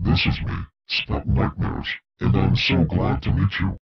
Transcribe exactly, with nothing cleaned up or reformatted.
This is me, Spelt Nightmares, and I'm so glad to meet you.